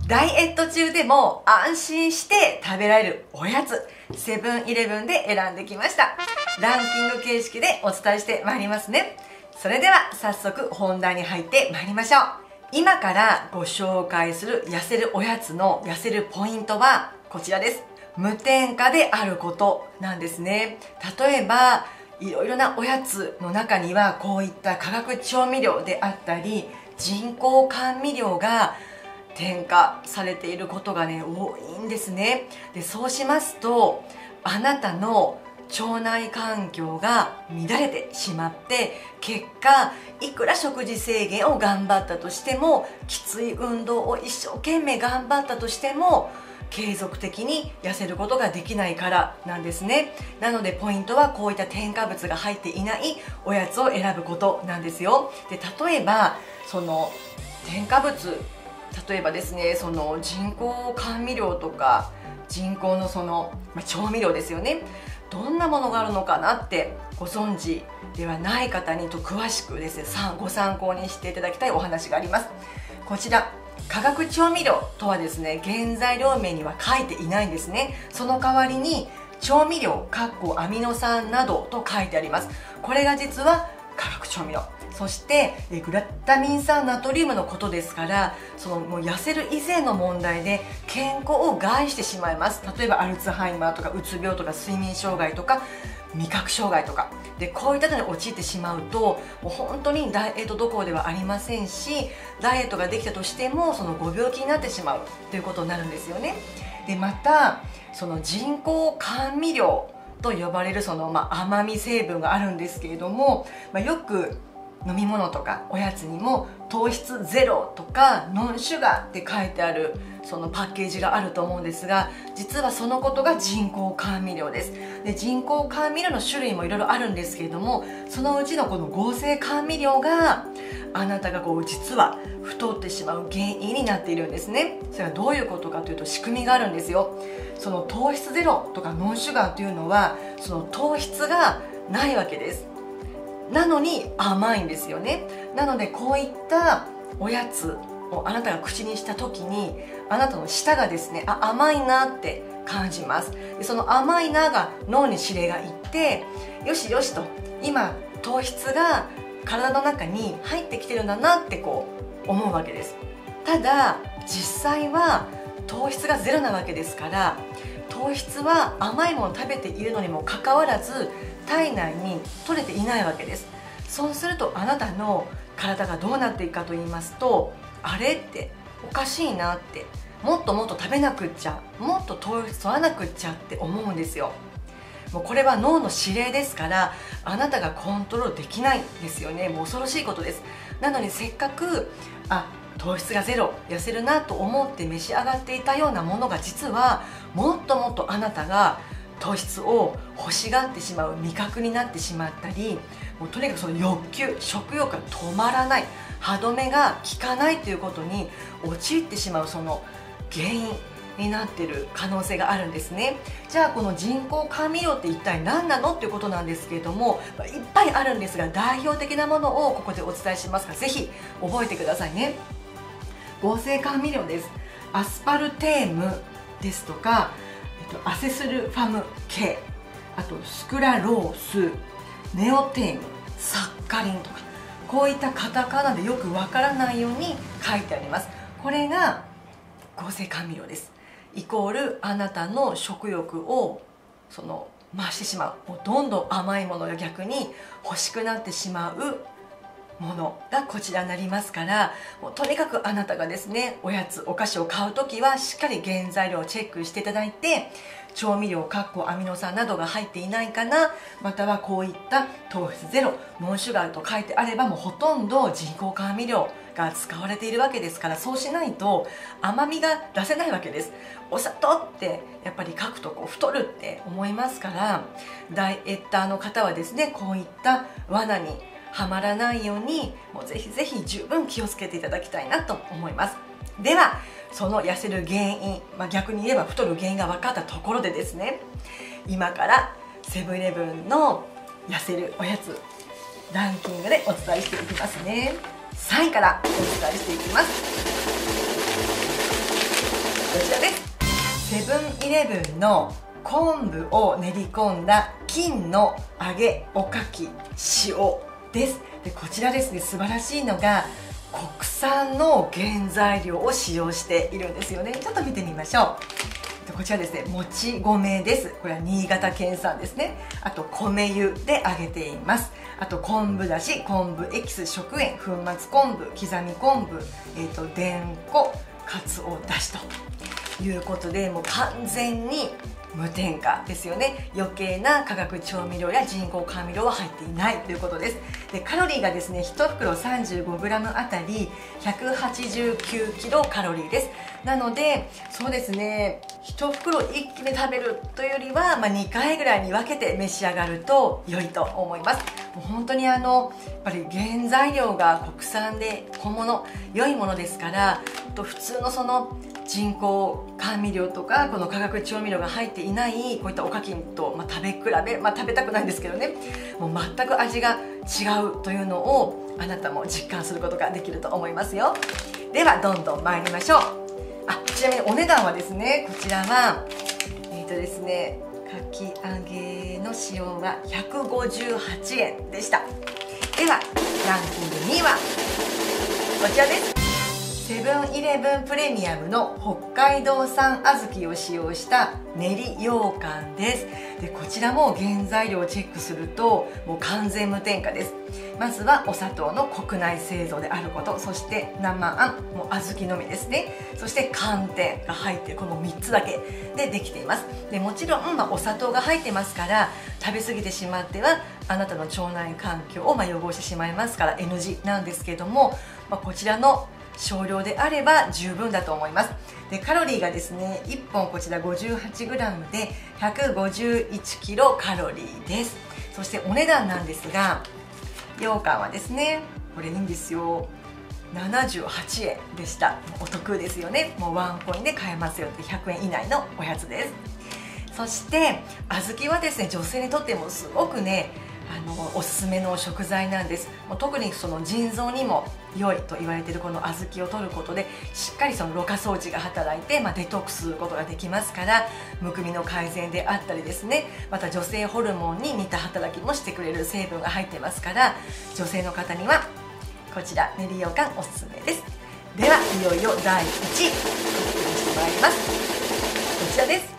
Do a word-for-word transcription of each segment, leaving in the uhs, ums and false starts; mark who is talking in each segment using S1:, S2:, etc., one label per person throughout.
S1: ダイエット中でも安心して食べられるおやつ、セブンイレブンで選んできました。ランキング形式でお伝えしてまいりますね。それでは早速本題に入ってまいりましょう。今からご紹介する痩せるおやつの痩せるポイントはこちらです。無添加であることなんですね。例えばいろいろなおやつの中にはこういった化学調味料であったり人工甘味料が添加されていることがね多いんですね。でそうしますとあなたの腸内環境が乱れてしまって、結果いくら食事制限を頑張ったとしても、きつい運動を一生懸命頑張ったとしても継続的に痩せることができないからなんですね。なのでポイントはこういった添加物が入っていないおやつを選ぶことなんですよ。で例えばその添加物、例えばですね、その人工甘味料とか人工のその、まあ、調味料ですよね。どんなものがあるのかなってご存知ではない方にと詳しくですねご参考にしていただきたいお話があります。こちら化学調味料とはですね、原材料名には書いていないんですね。その代わりに調味料アミノ酸などと書いてあります。これが実は化学調味料、そしてグラタミン酸ナトリウムのことですから、そのもう痩せる以前の問題で健康を害してしまいます。例えばアルツハイマーとかうつ病とか睡眠障害とか味覚障害とかで、こういったのに陥ってしまうともう本当にダイエットどころではありませんし、ダイエットができたとしてもそのご病気になってしまうということになるんですよね。でまたその人工甘味料と呼ばれるその、まあ、甘み成分があるんですけれども、まあ、よく飲み物とかおやつにも糖質ゼロとかノンシュガーって書いてあるそのパッケージがあると思うんですが、実はそのことが人工甘味料です。で人工甘味料の種類もいろいろあるんですけれども、そのうちのこの合成甘味料があなたがこう実は太ってしまう原因になっているんですね。それはどういうことかというと仕組みがあるんですよ。その糖質ゼロとかノンシュガーというのはその糖質がないわけです。なのに甘いんですよね。なのでこういったおやつをあなたが口にした時にあなたの舌がですね、あ甘いなって感じます。でその甘いなが脳に指令がいって、よしよしと今糖質が体の中に入ってきてるんだなってこう思うわけです。ただ実際は糖質がゼロなわけですから、糖質は甘いものを食べているのにもかかわらず体内に取れていないわけです。そうするとあなたの体がどうなっていくかと言いますと、あれっておかしいなって、もっともっと食べなくっちゃ、もっと糖質取らなくっちゃって思うんですよ。もうこれは脳の指令ですから、あなたがコントロールできないんですよね。もう恐ろしいことです。なのにせっかくあ糖質がゼロ、痩せるなと思って召し上がっていたようなものが、実はもっともっとあなたが糖質を欲しがってしまう味覚になってしまったり、もうとにかくその欲求、食欲が止まらない、歯止めが効かないということに陥ってしまうその原因になっている可能性があるんですね。じゃあこの人工甘味料って一体何なのっていうことなんですけれども、いっぱいあるんですが代表的なものをここでお伝えしますから、ぜひ覚えてくださいね。合成甘味料です。アスパルテームですとか、えっと、アセスルファム系、あとスクラロース、ネオテーム、サッカリンとか、こういったカタカナでよくわからないように書いてあります。これが合成甘味料です。イコールあなたの食欲をその増してしまう、もうどんどん甘いものが逆に欲しくなってしまうものがこちらになりますから、もうとにかくあなたがですね、おやつお菓子を買うときはしっかり原材料をチェックしていただいて、調味料アミノ酸などが入っていないかな、またはこういった糖質ゼロ、ノンシュガーと書いてあればもうほとんど人工甘味料が使われているわけですから、そうしないと甘みが出せないわけです。お砂糖ってやっぱり書くとこう太るって思いますから、ダイエッターの方はですね、こういった罠にはまらないようにもうぜひぜひ十分気をつけていただきたいなと思います。ではその痩せる原因、まあ、逆に言えば太る原因が分かったところでですね、今からセブンイレブンの痩せるおやつランキングでお伝えしていきますね。さんいからお伝えしていきます。 イレブンの昆布を練り込んだ金の揚げおかき塩です。でこちらですね、素晴らしいのが国産の原材料を使用しているんですよね。ちょっと見てみましょう。こちらですね、もち米です。これは新潟県産ですね。あと米油で揚げています。あと昆布だし、昆布エキス、食塩、粉末昆布、刻み昆布、えーとでんこ、かつおだしということで、もう完全に無添加ですよね。余計な化学調味料や人工甘味料は入っていないということです。でカロリーがですね、いち袋 さんじゅうごグラム あたりひゃくはちじゅうきゅうキロカロリーです。なのでそうですね、いち袋一気に食べるというよりは、まあ、にかいぐらいに分けて召し上がると良いと思います。もう本当にあのやっぱり原材料が国産で小物良いものですから、と普通のその人工甘味料とかこの化学調味料が入っていないこういったおかきと、まあ、食べ比べ、まあ、食べたくないんですけどね、もう全く味が違うというのをあなたも実感することができると思いますよ。ではどんどん参りましょう。あ、ちなみにお値段はですね、こちらはえっとですね、かき揚げの使用はひゃくごじゅうはちえんでした。ではランキングにいはこちらです。セブンイレブンプレミアムの北海道産小豆を使用した練り羊羹です。でこちらも原材料をチェックするともう完全無添加です。まずはお砂糖の国内製造であること、そして生あん、もう小豆のみですね、そして寒天が入っているこのみっつだけでできています。でもちろん、まあ、お砂糖が入ってますから食べ過ぎてしまってはあなたの腸内環境をまあ汚してしまいますから エヌジー なんですけども、まあ、こちらの少量であれば十分だと思います。でカロリーがですね、いっぽんこちら ごじゅうはちグラム でひゃくごじゅういちキロカロリーです。そしてお値段なんですが、羊羹はですね、これいいんですよ、ななじゅうはちえんでした。お得ですよね。もうワンコインで買えますよって、ひゃくえん以内のおやつです。そして小豆はですね、女性にとってもすごくね、あのおすすめの食材なんです。もう特にその腎臓にも良いと言われているこの小豆を摂ることでしっかりそのろ過装置が働いて、まあ、デトックスすることができますから、むくみの改善であったりですね、また女性ホルモンに似た働きもしてくれる成分が入ってますから、女性の方にはこちら練り羊羹おすすめです。ではいよいよだいいちい発表してまいります。こちらです。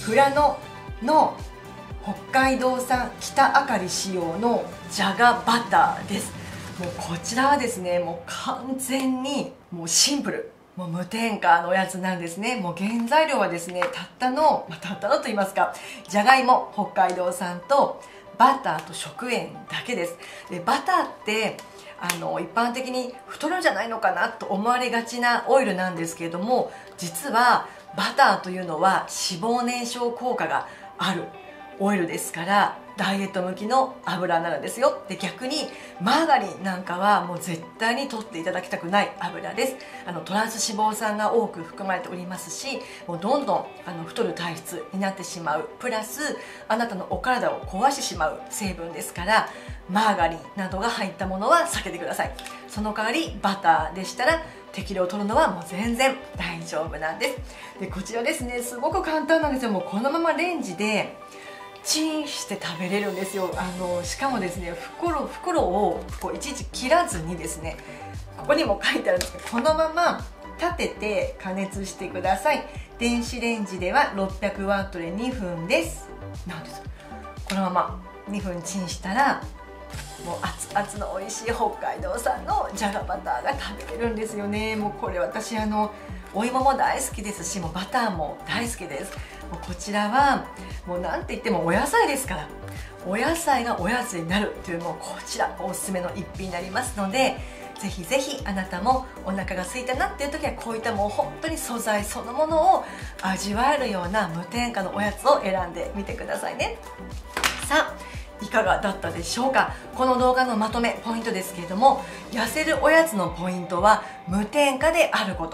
S1: 富良野の北海道産北あかり使用のじゃがバターです。もうこちらはですね、もう完全にもうシンプル、もう無添加のおやつなんですね。もう原材料はですね、たったの、まあ、たったのと言いますか、じゃがいも北海道産とバターと食塩だけです。でバターってあの一般的に太るんじゃないのかなと思われがちなオイルなんですけれども、実はバターというのは脂肪燃焼効果があるオイルですから、ダイエット向きの油になるんですよ。で逆にマーガリンなんかはもう絶対に取っていただきたくない油です。あのトランス脂肪酸が多く含まれておりますし、もうどんどんあの太る体質になってしまう、プラスあなたのお体を壊してしまう成分ですから、マーガリンなどが入ったものは避けてください。その代わりバターでしたら適量を取るのはもう全然大丈夫なんです。でこちらですね、すごく簡単なんですよ。もうこのままレンジでチンして食べれるんですよ。あのしかもですね、袋袋をこういちいち切らずにですね、ここにも書いてあるんですけど、このまま立てて加熱してください。電子レンジではろっぴゃくワットでにふんです。なんです。このままにふんチンしたらもう熱々の美味しい北海道産のじゃがバターが食べれるんですよね。もうこれ私あのお芋も大好きですし、もうバターも大好きです。もうこちらはもうなんて言ってもお野菜ですから、お野菜がおやつになるという、もうこちらおすすめの一品になりますので、ぜひぜひあなたもお腹が空いたなっていう時はこういったもう本当に素材そのものを味わえるような無添加のおやつを選んでみてくださいね。さあいかがだったでしょうか。この動画のまとめポイントですけれども、痩せるおやつのポイントは無添加であること、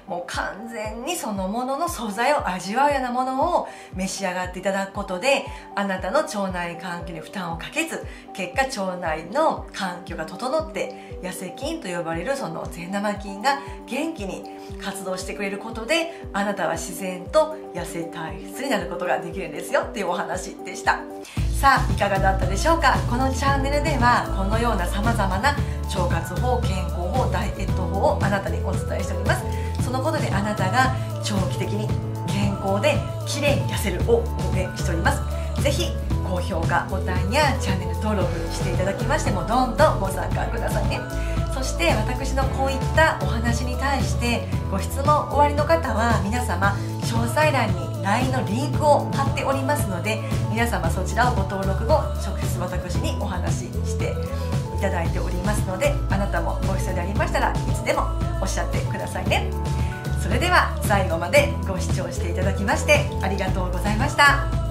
S1: もう完全にそのものの素材を味わうようなものを召し上がっていただくことで、あなたの腸内環境に負担をかけず、結果腸内の環境が整って痩せ菌と呼ばれるその善玉菌が元気に活動してくれることで、あなたは自然と痩せ体質になることができるんですよっていうお話でした。さあいかがだったでしょうか。このチャンネルではこのようなさまざまな腸活法、健康法、ダイエット法をあなたにお伝えしております。そのことであなたが長期的に健康で綺麗に痩せるを応援しております。ぜひ高評価ボタンやチャンネル登録していただきましても、どんどんご参加くださいね。そして私のこういったお話に対してご質問おありの方は、皆様詳細欄に ライン のリンクを貼っておりますので、皆様そちらをご登録後直接私にお話ししていただいておりますので、あなたもご必要でありましたらいつでもおっしゃってくださいね。それでは最後までご視聴していただきましてありがとうございました。